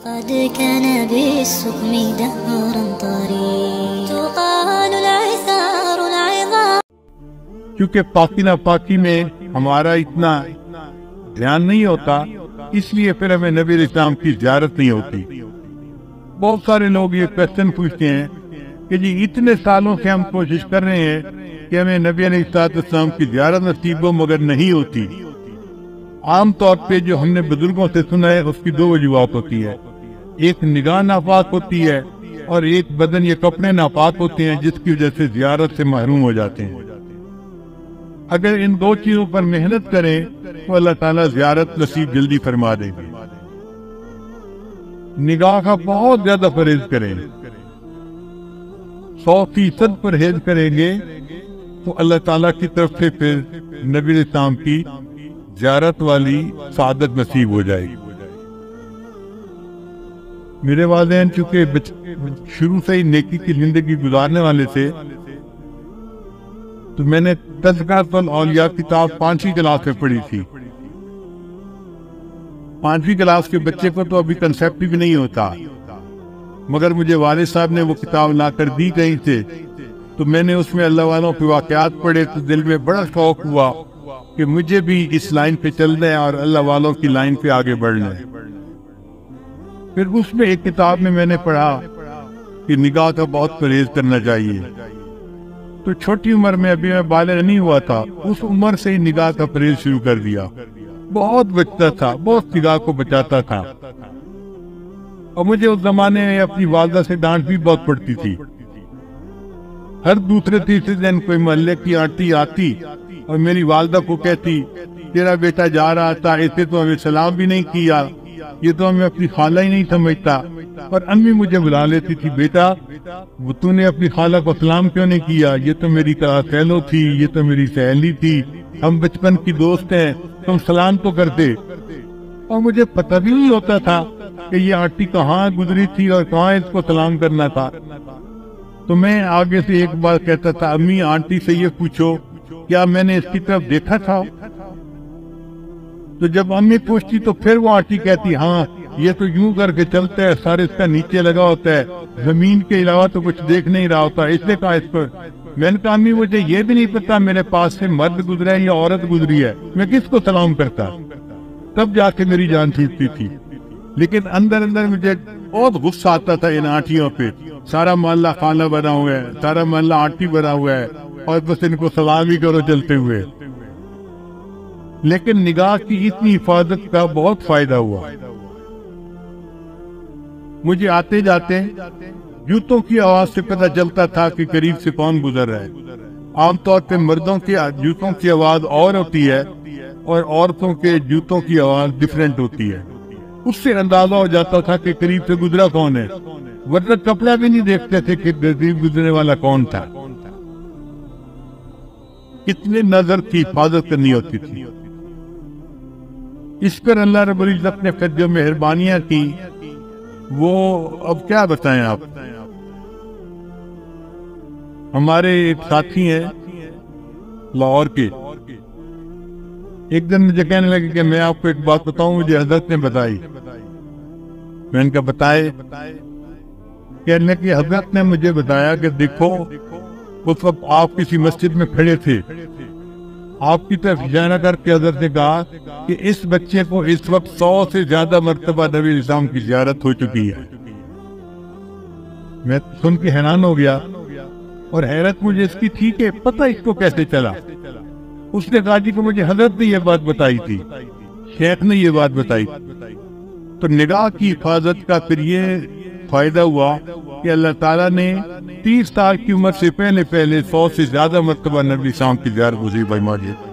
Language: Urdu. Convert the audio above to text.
قد كان بالسقم دهرا طريق تقال العثار العظام. کیونکہ پاکی ناپاکی میں ہمارا اتنا دھیان نہیں ہوتا، اس لیے پھر ہمیں نبی علیہ السلام کی زیارت نہیں ہوتی. بہت سارے لوگ یہ کویسچن پوچھتے ہیں کہ جی اتنے سالوں سے ہم کوشش کر رہے ہیں کہ ہمیں نبی علیہ السلام کی زیارت نصیب ہو مگر نہیں ہوتی. عام طور پہ جو ہم نے بزرگوں سے سنا ہے اس کی دو وجوہات ہوتی ہے. ایک نگاہ ناپاک ہوتی ہے اور ایک بدن یا کپڑے ناپاک ہوتے ہیں جس کی وجہ سے زیارت سے محروم ہو جاتے ہیں. اگر ان دو چیزوں پر محنت کریں تو اللہ تعالیٰ زیارت نصیب جلدی فرما دیں گے. نگاہ کا بہت زیادہ پرہیز کریں، 100% پرہیز کریں گے تو اللہ تعالیٰ کی طرف سے پھر نبی علیہ السلام کی زیارت والی سعادت نصیب ہو جائے گی. میرے والدین چونکہ شروع سے ہی نیکی کی زندگی گزارنے والے تھے تو میں نے تذکرۃ الاولیاء کتاب 5ویں کلاس میں پڑھی تھی. 5ویں کلاس کے بچے کو تو ابھی کنسیپٹ بھی نہیں ہوتا، مگر مجھے والد صاحب نے وہ کتاب لا کر دی کہیں سے تو میں نے اس میں اللہ والوں کے واقعات پڑھے تو دل میں بڑا شوق ہوا کہ مجھے بھی اس لائن پہ چلنا ہے اور اللہ والوں کی لائن پہ آگے بڑھنا ہے. پھر اس میں ایک کتاب میں نے پڑھا کہ نگاہ کا بہت پرہیز کرنا چاہیے. تو چھوٹی عمر میں ابھی میں بالغ نہیں ہوا تھا، اس عمر سے ہی نگاہ کا پرہیز شروع کر دیا. بہت بچتا تھا، بہت نگاہ کو بچاتا تھا. اور مجھے اس زمانے میں اپنی والدہ سے ڈانٹ بھی بہت پڑتی تھی. ہر دوسرے تیسرے دن کوئی محلے کی آنٹی آتی اور میری والدہ کو کہتی تیرا بیٹا جا رہا تھا، اسے تو ہمیں سلام بھی نہیں کیا، یہ تو ہمیں اپنی خالہ ہی نہیں سمجھتا. اور امی مجھے بلا لیتی تھی، بیٹا وہ تو نے اپنی خالہ کو سلام کیوں نہیں کیا، یہ تو میری سہیلو تھی، یہ تو میری سہیلی تھی، ہم بچپن کی دوست ہیں، تم سلام تو کرتے. اور مجھے پتہ بھی نہیں ہوتا تھا کہ یہ آنٹی کہاں گزری تھی اور کہاں اس کو سلام کرنا تھا. تو میں آگے سے ایک بار کہتا تھا امی آنٹی سے یہ پوچھو کیا میں نے اس کی طرف دیکھا تھا. تو جب امی پوچھتی تو پھر وہ آنٹی کہتی ہاں یہ تو یوں کر کے چلتا ہے، سارے اس کا نیچے لگا ہوتا ہے، زمین کے علاوہ تو کچھ دیکھ نہیں رہا ہوتا، اس نے کہا اس پر. میں نے کہا امی مجھے یہ بھی نہیں پتا میرے پاس سے مرد گزرا ہے یا عورت گزری ہے، میں کس کو سلام کرتا. تب جا کے میری جان چھوٹتی تھی. لیکن اندر اندر مجھے بہت غصہ آتا تھا ان آنٹیوں پہ. سارا محلہ خالہ بنا ہوا ہے، سارا محلہ آنٹی بنا ہوا ہے اور بس ان کو سلام ہی کرو چلتے ہوئے. لیکن نگاہ کی اتنی حفاظت کا بہت فائدہ ہوا. مجھے آتے جاتے جوتوں کی آواز سے پتہ چلتا تھا کہ قریب سے کون گزر رہا ہے. عام طور پہ مردوں کے جوتوں کی آواز اور ہوتی ہے اور عورتوں کے جوتوں کی آواز ڈیفرنٹ ہوتی ہے. اس سے اندازہ ہو جاتا تھا کہ قریب سے گزرا کون ہے، ورنہ کپڑا بھی نہیں دیکھتے تھے کہ قریب گزرنے والا کون تھا. کتنے نظر کی حفاظت کرنی ہوتی تھی. اس پر اللہ رب العزت نے پھر جو مہربانیاں کی وہ اب کیا بتائیں آپ. ہمارے ایک ساتھی ہیں لاہور کے، ایک دن مجھے کہنے لگے کہ میں آپ کو ایک بات بتاؤں مجھے حضرت نے بتائی. میں نے کہا بتائے. کہنے کہ حضرت نے مجھے بتایا کہ دیکھو اس وقت آپ کسی مسجد میں کھڑے تھے، آپ کی طرف اشارہ کر کے حضرت نے کہا کہ اس بچے کو اس وقت 100 سے زیادہ مرتبہ نبی علیہ السلام کی زیارت ہو چکی ہے. میں سن کے حیران ہو گیا اور حیرت مجھے اس کی تھی کہ پتہ اس کو کیسے چلا. اس نے کہا جی کہ مجھے حضرت نے یہ بات بتائی تھی، شیخ نے یہ بات بتائی. تو نگاہ کی حفاظت کا پھر یہ فائدہ ہوا کہ اللہ تعالیٰ نے 30 سال کی عمر سے پہلے 100 سے زیادہ مرتبہ نبی السلام کی زیارت نصیب فرمائی.